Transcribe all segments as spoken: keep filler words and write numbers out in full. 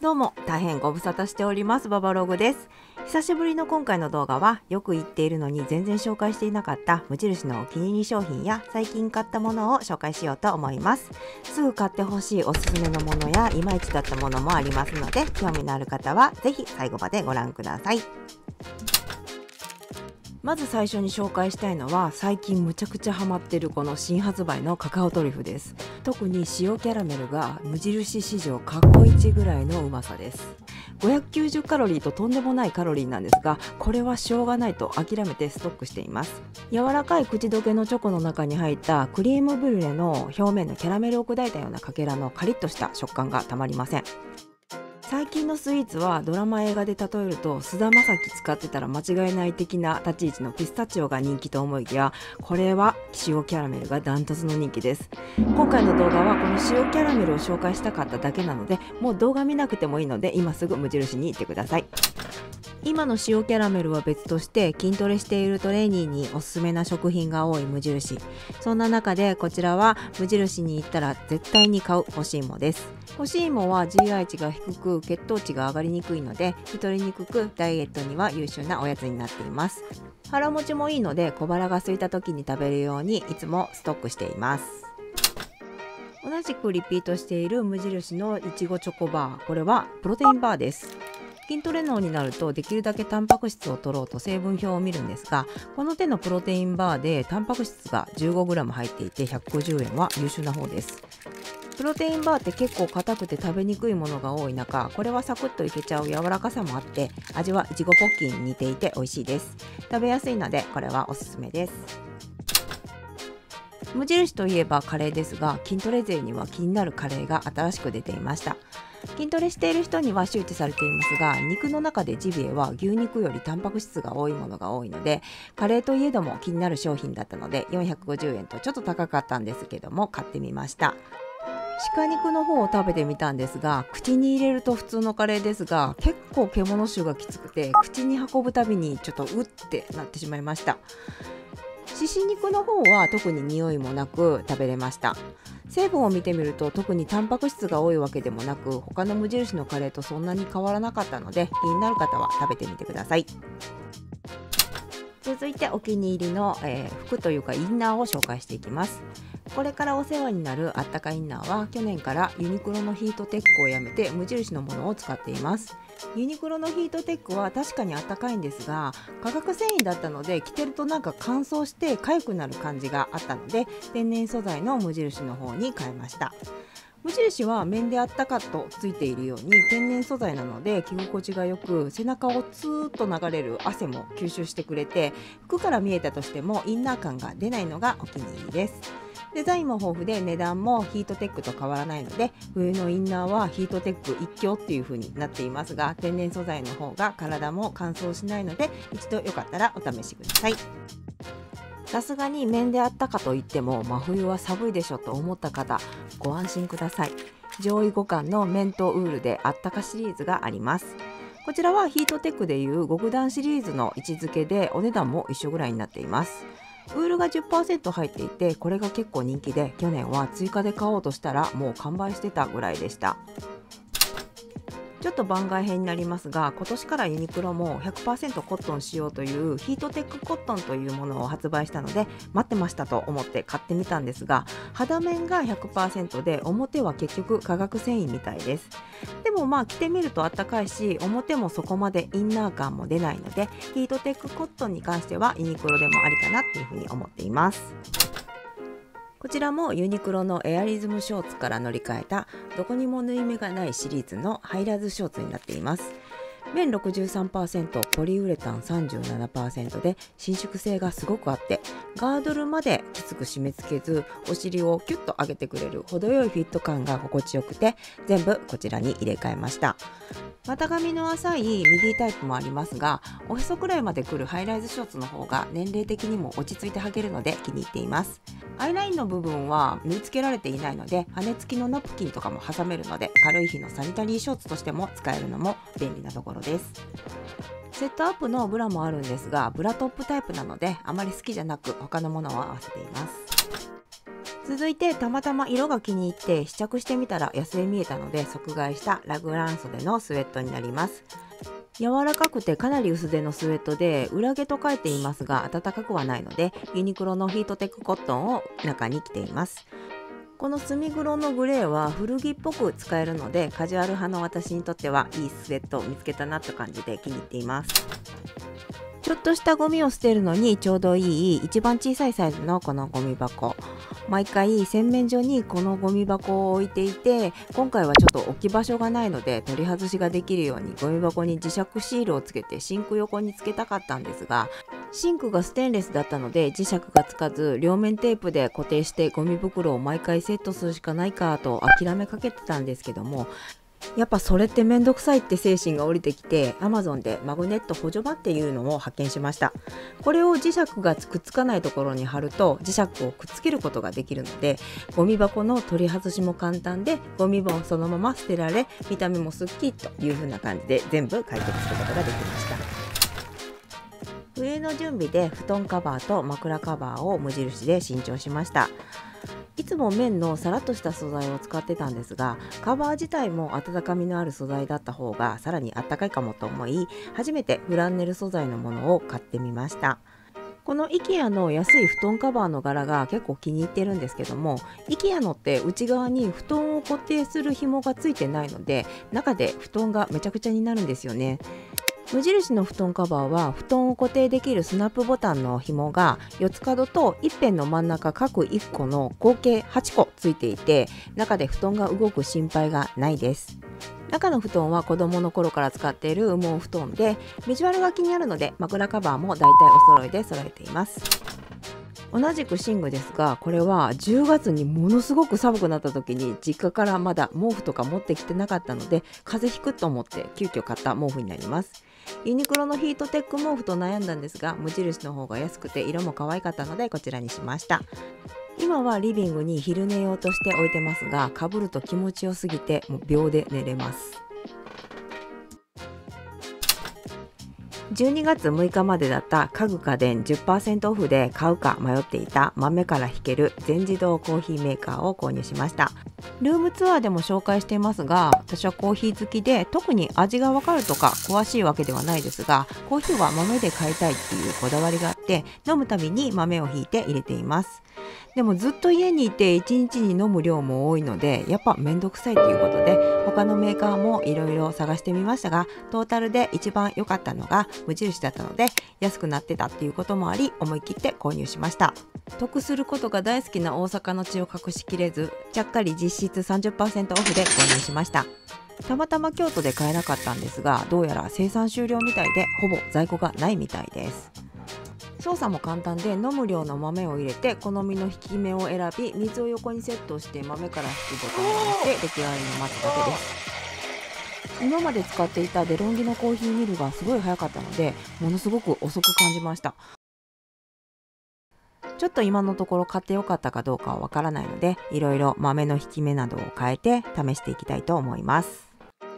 どうも大変ご無沙汰しておりますババログです。久しぶりの今回の動画は、よく言っているのに全然紹介していなかった無印のお気に入り商品や最近買ったものを紹介しようと思います。すぐ買ってほしいおすすめのものやいまいちだったものもありますので、興味のある方はぜひ最後までご覧ください。まず最初に紹介したいのは、最近むちゃくちゃハマってるこの新発売のカカオトリュフです。特に塩キャラメルが無印史上過去一ぐらいのうまさです。ごひゃくきゅうじゅうカロリーととんでもないカロリーなんですが、これはしょうがないと諦めてストックしています。柔らかい口どけのチョコの中に入ったクリームブリュレの表面のキャラメルを砕いたようなかけらのカリッとした食感がたまりません。最近のスイーツはドラマ映画で例えると、菅田将暉使ってたら間違いない的な立ち位置のピスタチオが人気と思いきや、これは塩キャラメルがダントツの人気です。今回の動画はこの塩キャラメルを紹介したかっただけなので、もう動画見なくてもいいので今すぐ無印に行ってください。今の塩キャラメルは別として、筋トレしているトレーニーにおすすめな食品が多い無印。そんな中でこちらは無印に行ったら絶対に買う干し芋です。干し芋は ジーアイ 値が低く血糖値が上がりにくいので、太りにくくダイエットには優秀なおやつになっています。腹持ちもいいので、小腹が空いた時に食べるようにいつもストックしています。同じくリピートしている無印のいちごチョコバー、これはプロテインバーです。筋トレ脳になるとできるだけタンパク質を取ろうと成分表を見るんですが、この手のプロテインバーでタンパク質が じゅうごグラム 入っていてひゃくごじゅうえんは優秀な方です。プロテインバーって結構硬くて食べにくいものが多い中、これはサクッといけちゃう柔らかさもあって、味はいちごポッキーに似ていて美味しいです。食べやすいのでこれはおすすめです。無印といえばカレーですが、筋トレ勢には気になるカレーが新しく出ていました。筋トレしている人には周知されていますが、肉の中でジビエは牛肉よりタンパク質が多いものが多いので、カレーといえども気になる商品だったのでよんひゃくごじゅうえんとちょっと高かったんですけども買ってみました。鹿肉の方を食べてみたんですが、口に入れると普通のカレーですが、結構獣臭がきつくて、口に運ぶたびにちょっとうってなってしまいました。獅子肉の方は特に匂いもなく食べれました。成分を見てみると特にタンパク質が多いわけでもなく、他の無印のカレーとそんなに変わらなかったので、気になる方は食べてみてください。続いてお気に入りの、えー、服というかインナーを紹介していきます。これからお世話になるあったかインナーは、去年からユニクロのヒートテックをやめて無印のものを使っています。ユニクロのヒートテックは確かにあったかいんですが、化学繊維だったので着てるとなんか乾燥して痒くなる感じがあったので、天然素材の無印の方に変えました。無印は面であったかとついているように天然素材なので着心地が良く、背中をツーッと流れる汗も吸収してくれて、服から見えたとしてもインナー感が出ないのがお気に入りです。デザインも豊富で値段もヒートテックと変わらないので、冬のインナーはヒートテック一強っていう風になっていますが、天然素材の方が体も乾燥しないので、一度よかったらお試しください。さすがに面であったかといっても真冬は寒いでしょと思った方、ご安心ください。上位互換の綿とウールであったかシリーズがあります。こちらはヒートテックでいう極暖シリーズの位置づけで、お値段も一緒ぐらいになっています。ウールが じゅっパーセント 入っていて、これが結構人気で、去年は追加で買おうとしたらもう完売してたぐらいでした。ちょっと番外編になりますが、今年からユニクロも ひゃくパーセント コットン仕様というヒートテックコットンというものを発売したので、待ってましたと思って買ってみたんですが、肌面が ひゃくパーセント で表は結局化学繊維みたいです。でもまあ着てみるとあったかいし、表もそこまでインナー感も出ないので、ヒートテックコットンに関してはユニクロでもありかなっていうふうに思っています。こちらもユニクロのエアリズムショーツから乗り換えた、どこにも縫い目がないシリーズのハイラーズショーツになっています。綿 ろくじゅうさんパーセント、ポリウレタン さんじゅうななパーセント で伸縮性がすごくあって、ガードルまできつく締め付けず、お尻をキュッと上げてくれる程よいフィット感が心地よくて、全部こちらに入れ替えました。股上の浅いミディタイプもありますが、おへそくらいまで来るハイライズショーツの方が年齢的にも落ち着いて履けるので気に入っています。アイラインの部分は縫い付けられていないので、羽根付きのナプキンとかも挟めるので、軽い日のサニタリーショーツとしても使えるのも便利なところです。セットアップのブラもあるんですが、ブラトップタイプなのであまり好きじゃなく、他のものを合わせています。続続いてたまたま色が気に入って試着してみたら安い見えたので即買いしたラグラン袖のスウェットになります。柔らかくてかなり薄手のスウェットで裏毛と書いていますが暖かくはないのでユニクロのヒートテックコットンを中に着ています。この墨黒のグレーは古着っぽく使えるのでカジュアル派の私にとってはいいスウェットを見つけたなって感じで気に入っています。ちょっとしたゴミを捨てるのにちょうどいい一番小さいサイズのこのゴミ箱。毎回洗面所にこのゴミ箱を置いていて、今回はちょっと置き場所がないので取り外しができるようにゴミ箱に磁石シールをつけてシンク横につけたかったんですが、シンクがステンレスだったので磁石がつかず両面テープで固定してゴミ袋を毎回セットするしかないかと諦めかけてたんですけども、やっぱそれってめんどくさいって精神が降りてきて アマゾン でマグネット補助場っていうのを発見しました。これを磁石がくっつかないところに貼ると磁石をくっつけることができるのでゴミ箱の取り外しも簡単でゴミもそのまま捨てられ見た目もすっきりという風な感じで全部解決することができました。冬の準備で布団カバーと枕カバーを無印で新調しました。いつも綿のさらっとした素材を使ってたんですが、カバー自体も温かみのある素材だった方がさらにあったかいかもと思い、初めてフランネル素材のものを買ってみました。この IKEA の安い布団カバーの柄が結構気に入ってるんですけども、 IKEA のって内側に布団を固定する紐がついてないので中で布団がめちゃくちゃになるんですよね。無印の布団カバーは布団を固定できるスナップボタンの紐が四つ角と一辺の真ん中各いっこの合計はちこついていて、中で布団が動く心配がないです。中の布団は子供の頃から使っている羽毛布団でビジュアルが気になるので枕カバーもだいたいお揃いで揃えています。同じく寝具ですが、これはじゅうがつにものすごく寒くなった時に実家からまだ毛布とか持ってきてなかったので風邪ひくと思って急遽買った毛布になります。ユニクロのヒートテック毛布と悩んだんですが無印の方が安くて色も可愛かったのでこちらにしました。今はリビングに昼寝用として置いてますが、かぶると気持ちよすぎてもう秒で寝れます。じゅうにがつむいかまでだった家具家電 じゅっパーセント オフで買うか迷っていた豆からひける全自動コーヒーメーカーを購入しました。ルームツアーでも紹介していますが、私はコーヒー好きで特に味がわかるとか詳しいわけではないですが、コーヒーは豆で買いたいっていうこだわりがあって飲むたびに豆をひいて入れています。でもずっと家にいていちにちに飲む量も多いのでやっぱめんどくさいということで他のメーカーもいろいろ探してみましたが、トータルで一番良かったのが無印だったので安くなってたっていうこともあり思い切って購入しました。得することが大好きな大阪の血を隠しきれずちゃっかり実質 さんじゅっパーセント オフで購入しました。たまたま京都で買えなかったんですが、どうやら生産終了みたいでほぼ在庫がないみたいです。操作も簡単で飲む量の豆を入れて好みの引き目を選び水を横にセットして豆から引くボタンを押して出来上がりに待つだけです。今まで使っていたデロンギのコーヒーミルがすごい早かったのでものすごく遅く感じました。ちょっと今のところ買ってよかったかどうかはわからないのでいろいろ豆の引き目などを変えて試していきたいと思います。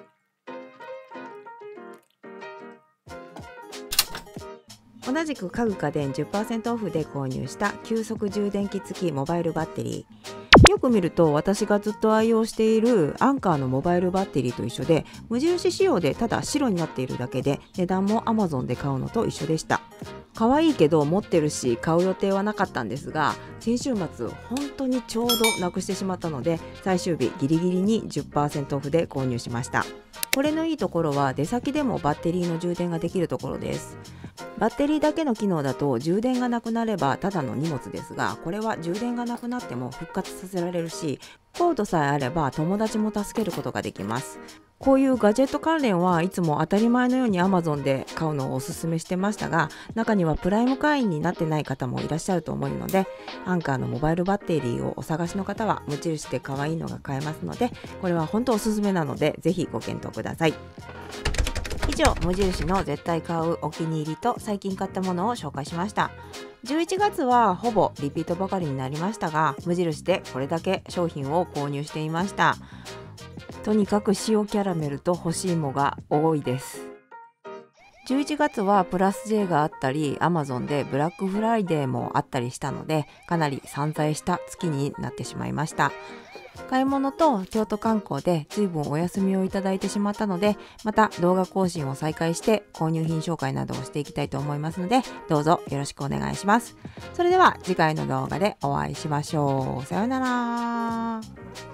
同じく家具家電 じゅっパーセント オフで購入した急速充電器付きモバイルバッテリー。よく見ると私がずっと愛用しているアンカーのモバイルバッテリーと一緒で無印仕様でただ白になっているだけで値段も アマゾン で買うのと一緒でした。可愛いけど持ってるし買う予定はなかったんですが先週末本当にちょうどなくしてしまったので最終日ギリギリに じゅっパーセント オフで購入しました。これのいいところは出先でもバッテリーの充電ができるところです。バッテリーだけの機能だと充電がなくなればただの荷物ですが、これは充電がなくなっても復活させられるしコードさえあれば友達も助けることができます。こういうガジェット関連はいつも当たり前のように アマゾン で買うのをおすすめしてましたが、中にはプライム会員になってない方もいらっしゃると思うのでアンカーのモバイルバッテリーをお探しの方は無印で可愛いのが買えますのでこれは本当おすすめなのでぜひご検討ください。以上、無印の絶対買うお気に入りと最近買ったものを紹介しました。じゅういちがつはほぼリピートばかりになりましたが無印でこれだけ商品を購入していました。とにかく塩キャラメルと干し芋が多いです。 じゅういちがつはプラス J があったり Amazon でブラックフライデーもあったりしたので、かなり散財した月になってしまいました。買い物と京都観光で随分お休みをいただいてしまったので、また動画更新を再開して購入品紹介などをしていきたいと思いますので、どうぞよろしくお願いします。それでは次回の動画でお会いしましょう。さようなら。